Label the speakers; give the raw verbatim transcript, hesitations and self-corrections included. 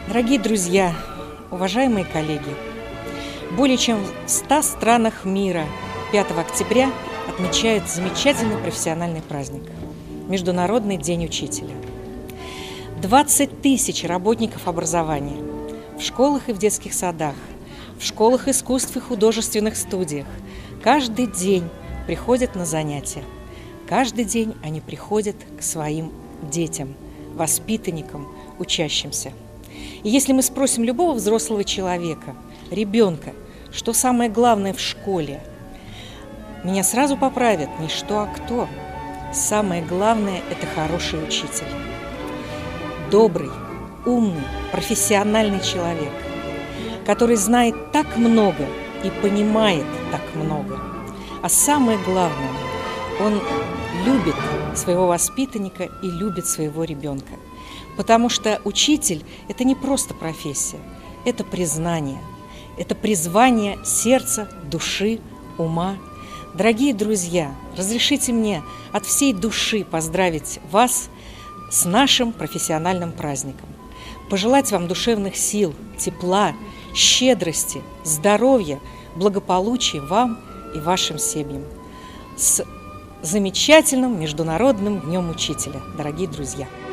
Speaker 1: Дорогие друзья, уважаемые коллеги, более чем в ста странах мира пятого октября отмечают замечательный профессиональный праздник – Международный день учителя. двадцать тысяч работников образования в школах и в детских садах, в школах искусств и художественных студиях каждый день приходят на занятия. Каждый день они приходят к своим детям, воспитанникам, учащимся. И если мы спросим любого взрослого человека, ребенка, что самое главное в школе, меня сразу поправят не что, а кто. Самое главное – это хороший учитель. Добрый, умный, профессиональный человек, который знает так много и понимает так много. А самое главное – он любит своего воспитанника и любит своего ребенка. Потому что учитель – это не просто профессия, это признание, это призвание сердца, души, ума. Дорогие друзья, разрешите мне от всей души поздравить вас с нашим профессиональным праздником. Пожелать вам душевных сил, тепла, щедрости, здоровья, благополучия вам и вашим семьям. С замечательным Международным днем учителя, дорогие друзья!